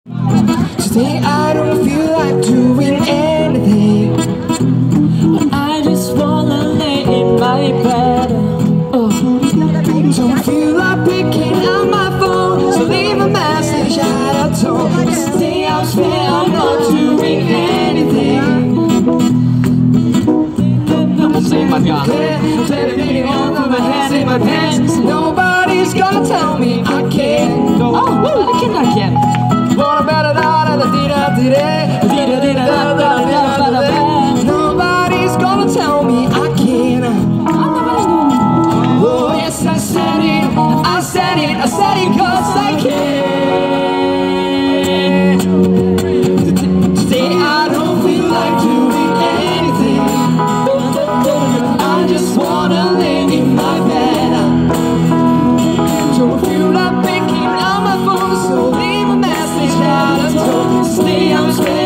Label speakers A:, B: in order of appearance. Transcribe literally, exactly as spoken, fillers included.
A: Today I don't feel like doing anything.
B: I just wanna lay in my bed. Oh.
A: Don't feel like picking up my phone, so leave a message at a tone. Today I'm spent, I'm not doing anything.
B: Sing my God.
A: Television on my hands in my pants. Nobody's gonna tell me I can't go.
B: Oh, woo, I can, I can.
A: Nobody's gonna tell me I can't. Oh yes, I said it, I said it, I said it 'cause I can. Today I don't feel like doing anything. I just wanna lay in my bed. Don't feel like picking up my phone, so leave a message out of tone. Stay, I'm staying.